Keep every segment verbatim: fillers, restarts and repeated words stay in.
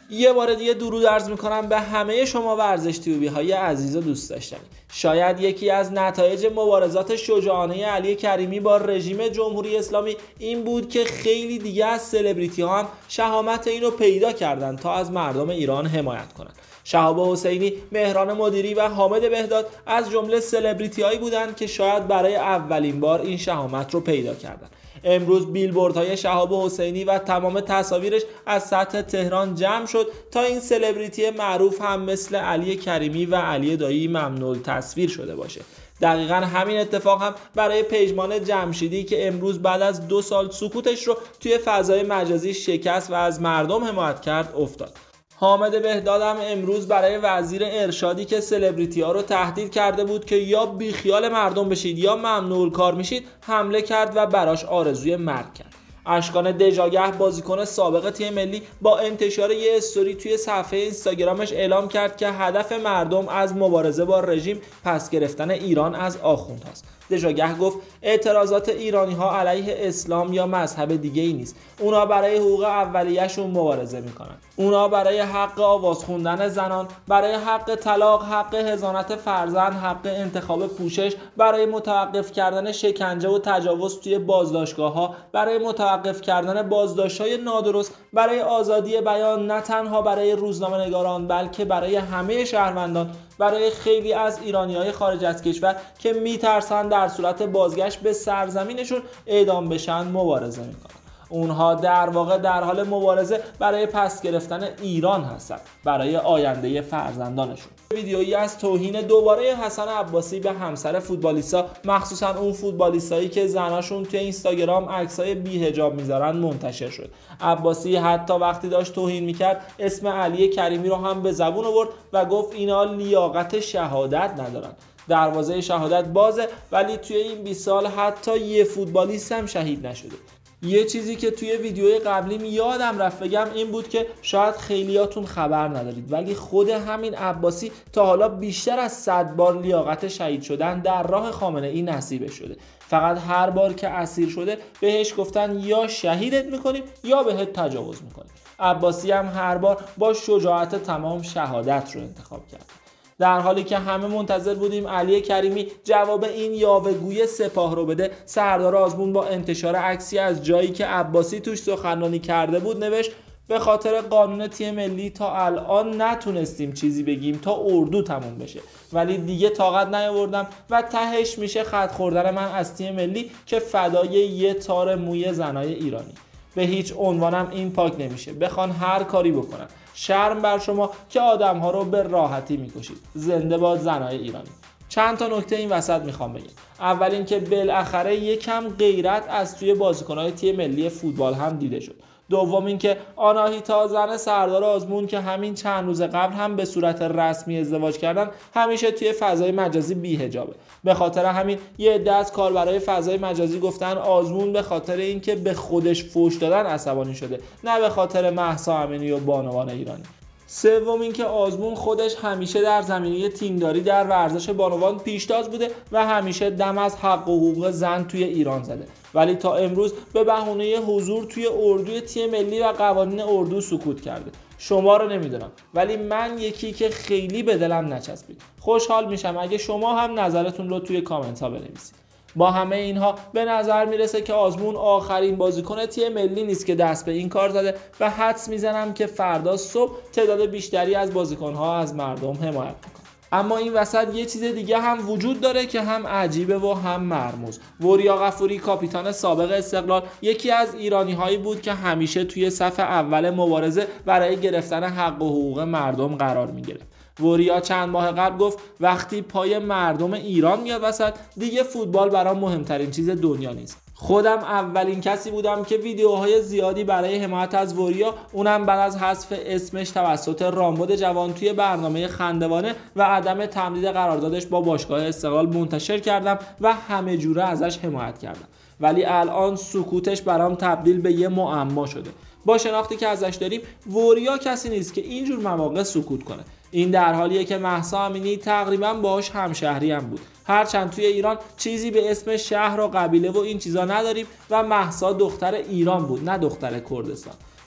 یه بار دیگه درود عرض میکنم به همه شما ورزش تیوبی های عزیز و دوست داشتنی. شاید یکی از نتایج مبارزات شجاعانه علی کریمی با رژیم جمهوری اسلامی این بود که خیلی دیگه از سلبریتی ها هم شهامت اینو پیدا کردن تا از مردم ایران حمایت کنن. شهاب حسینی، مهران مدیری و حامد بهداد از جمله سلبریتی هایی بودند که شاید برای اولین بار این شهامت رو پیدا کردند. امروز بیلبوردهای شهاب حسینی و تمام تصاویرش از سطح تهران جمع شد تا این سلبریتی معروف هم مثل علی کریمی و علی دایی ممنوع تصویر شده باشه. دقیقاً همین اتفاق هم برای پژمان جمشیدی که امروز بعد از دو سال سکوتش رو توی فضای مجازی شکست و از مردم حمایت کرد افتاد. حامد بهداد هم امروز برای وزیر ارشادی که سلبریتی ها رو تهدید کرده بود که یا بیخیال مردم بشید یا ممنوع کار میشید حمله کرد و براش آرزوی مرگ کرد. اشکان دژاگه، بازیکن سابق تیم ملی، با انتشار یه استوری توی صفحه اینستاگرامش اعلام کرد که هدف مردم از مبارزه با رژیم پس گرفتن ایران از آخوندهاست. دژاگه گفت اعتراضات ایرانی ها علیه اسلام یا مذهب دیگه ای نیست. اونا برای حقوق اولیه‌شون مبارزه میکنن. اونا برای حق آواز خوندن زنان، برای حق طلاق، حق حضانت فرزند، حق انتخاب پوشش، برای متوقف کردن شکنجه و تجاوز توی بازداشتگاه‌ها، برای متوقف کردن بازداشت‌های نادرست، برای آزادی بیان، نه تنها برای روزنامه‌نگاران بلکه برای همه شهروندان، برای خیلی از ایرانی‌های خارج از کشور که میترسن در صورت بازگشت به سرزمینشون اعدام بشن مبارزه میکنن. اونها در واقع در حال مبارزه برای پس گرفتن ایران هستن، برای آینده فرزندانشون. ویدیویی از توهین دوباره حسن عباسی به همسر فوتبالیستا، مخصوصا اون فوتبالیستایی که زناشون توی اینستاگرام عکسای بی‌حجاب میذارن، منتشر شد. عباسی حتی وقتی داشت توهین میکرد اسم علی کریمی رو هم به زبون آورد و گفت اینا لیاقت شهادت ندارن. دروازه شهادت بازه ولی توی این بیست سال حتی یه فوتبالیست هم شهید نشده. یه چیزی که توی ویدیوی قبلیم یادم رفت بگم این بود که شاید خیلیاتون خبر ندارید ولی خود همین عباسی تا حالا بیشتر از صد بار لیاقت شهید شدن در راه خامنه ای نصیبش شده. فقط هر بار که اسیر شده بهش گفتن یا شهیدت میکنیم یا بهت تجاوز میکنیم. عباسی هم هر بار با شجاعت تمام شهادت رو انتخاب کرد. در حالی که همه منتظر بودیم علی کریمی جواب این یاوه‌گوی سپاه رو بده، سردار آزمون با انتشار عکسی از جایی که عباسی توش سخنرانی کرده بود نوشت به خاطر قانون تیم ملی تا الان نتونستیم چیزی بگیم تا اردو تموم بشه، ولی دیگه طاقت نیاوردم و تهش میشه خط خوردن من از تیم ملی که فدای یه تار موی زنای ایرانی. به هیچ عنوانم این پاک نمیشه، بخوان هر کاری بکنن. شرم بر شما که آدم‌ها رو به راحتی میکشید. زنده باد زنای ایرانی. چند تا نکته این وسط میخوام بگم. اول اینکه بالاخره یکم غیرت از توی بازیکن‌های تیم ملی فوتبال هم دیده شد. دوم اینکه آناهیتا، زن سردار آزمون که همین چند روز قبل هم به صورت رسمی ازدواج کردن، همیشه توی فضای مجازی بی‌حجابه. به خاطر همین یه عده از کاربرای فضای مجازی گفتن آزمون به خاطر اینکه به خودش فوش دادن عصبانی شده، نه به خاطر مهسا امینی و بانوان ایرانی. سوم اینکه آزمون خودش همیشه در زمینه تیمداری در ورزش بانوان پیشتاز بوده و همیشه دم از حق و حقوق زن توی ایران زده، ولی تا امروز به بهونه حضور توی اردوی تیم ملی و قوانین اردو سکوت کرده. شما رو نمیدونم ولی من یکی که خیلی به دلم نچسبید. خوشحال میشم اگه شما هم نظرتون رو توی کامنت ها بنویسید. با همه اینها به نظر میرسه که آزمون آخرین بازیکن تیم ملی نیست که دست به این کار زده و حدس میزنم که فردا صبح تعداد بیشتری از بازیکن‌ها از مردم حمایت میکنن. اما این وسط یه چیز دیگه هم وجود داره که هم عجیبه و هم مرموز. وریا غفوری، کاپیتان سابق استقلال، یکی از ایرانی‌هایی بود که همیشه توی صف اول مبارزه برای گرفتن حق و حقوق مردم قرار میگرفت. وریا چند ماه قبل گفت وقتی پای مردم ایران میاد وسط دیگه فوتبال برام مهمترین چیز دنیا نیست. خودم اولین کسی بودم که ویدیوهای زیادی برای حمایت از وریا، اونم بعد از حذف اسمش توسط رامبد جوان توی برنامه خندوانه و عدم تمدید قراردادش با باشگاه استقلال منتشر کردم و همه جوره ازش حمایت کردم. ولی الان سکوتش برام تبدیل به یه معما شده. با شناختی که ازش داریم وریا کسی نیست که اینجور مواقع سکوت کنه. این در حالیه که مهسا امینی تقریبا باهاش همشهری هم بود. هرچند توی ایران چیزی به اسم شهر و قبیله و این چیزا نداریم و مهسا دختر ایران بود نه دختر کردستان.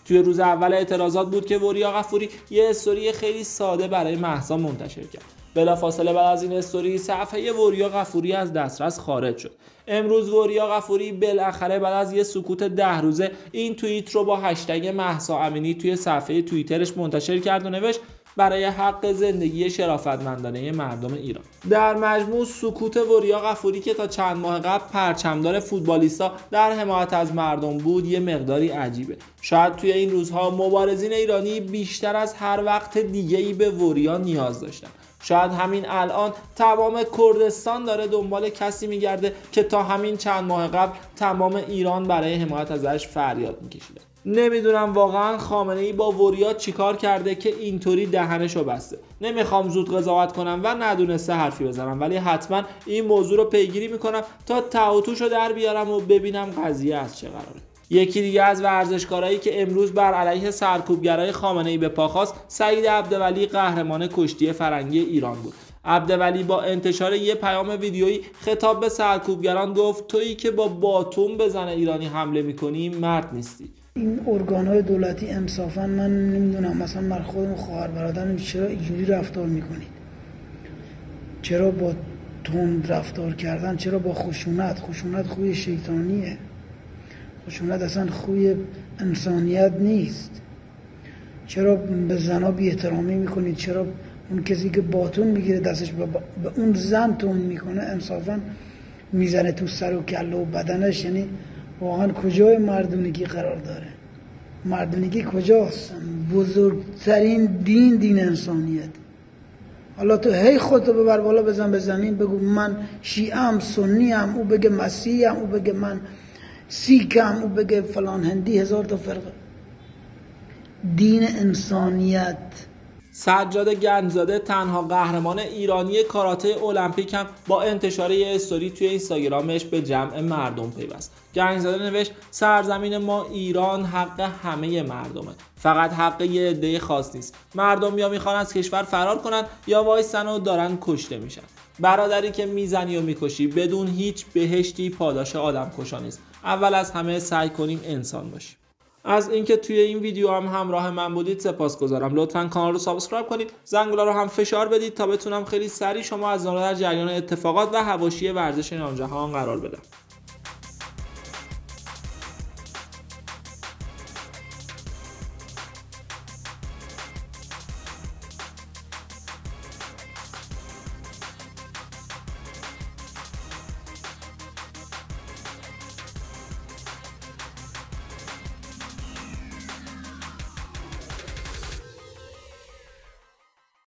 توی روز اول اعتراضات بود که وریا غفوری یه استوری خیلی ساده برای مهسا منتشر کرد. بلافاصله بعد از این استوری صفحه وریا غفوری از دسترس خارج شد. امروز وریا غفوری بالاخره بعد از یه سکوت ده روزه این توییت رو با هشتگ مهسا امینی توی صفحه توییترش منتشر کرد و نوشت برای حق زندگی شرافتمندانه مردم ایران. در مجموع سکوت وریا غفوری که تا چند ماه قبل پرچمدار فوتبالیستا در حمایت از مردم بود یه مقداری عجیبه. شاید توی این روزها مبارزین ایرانی بیشتر از هر وقت دیگه‌ای به وریا نیاز داشتن. شاید همین الان تمام کردستان داره دنبال کسی میگرده که تا همین چند ماه قبل تمام ایران برای حمایت ازش فریاد میکشیده. نمیدونم واقعا خامنه‌ای با وریا چیکار کرده که اینطوری دهنشو بسته. نمیخوام زود قضاوت کنم و ندونسته حرفی بزنم، ولی حتما این موضوع رو پیگیری میکنم تا تعاطوشو در بیارم و ببینم قضیه از چه قراره. یکی دیگه از ورزشکارایی که امروز بر علیه سرکوبگرای خامنه‌ای به پا خواست، سعید عبدولی قهرمان کشتی فرنگی ایران بود. عبدولی با انتشار یه پیام ویدیویی خطاب به سرکوبگران گفت تویی که با باتوم به زن ایرانی حمله میکنی مرد نیستی. این ارگان‌های دولتی انصافا من نمیدونم، مثلا من خودم خواهر برادرم چرا اینجوری رفتار میکنید؟ چرا با تند رفتار کردن؟ چرا با خشونت؟ خشونت خوی شیطانیه. خشونت اصلا خوی انسانیت نیست. چرا به زنا بی احترامی میکنید؟ چرا اون کسی که باتون میگیره دستش به اون زن تون میکنه انصافا میزنه تو سر و کله و بدنش؟ یعنی واقعا کجای مردونگی قرار داره؟ مردونگی کجاست؟ بزرگترین دین دین انسانیت. حالا تو هی خودتو ببر بالا بزن به زمین بگو من شیعم، سنیم، او بگه مسیحیم، او بگه من سیکم، او بگه فلان هندی، هزار تا فرقه. دین انسانیت. سجاد گنجزاده تنها قهرمان ایرانی کاراته المپیک هم با انتشار یه استوری توی اینستاگرامش به جمع مردم پیوست. گنجزاده نوشت سرزمین ما ایران حق همه مردمه، فقط حق یه عده خاص نیست. مردم یا میخوان از کشور فرار کنن یا وایسن و دارن کشته میشن. برادری که میزنی و میکشی بدون هیچ بهشتی پاداش آدم کشا نیست. اول از همه سعی کنیم انسان باشیم. از اینکه توی این ویدیو هم همراه من بودید سپاسگزارم. لطفاً کانال رو سابسکرایب کنید، زنگوله رو هم فشار بدید تا بتونم خیلی سریع شما از در جریان اتفاقات و حواشی ورزش نام جهان قرار بدم.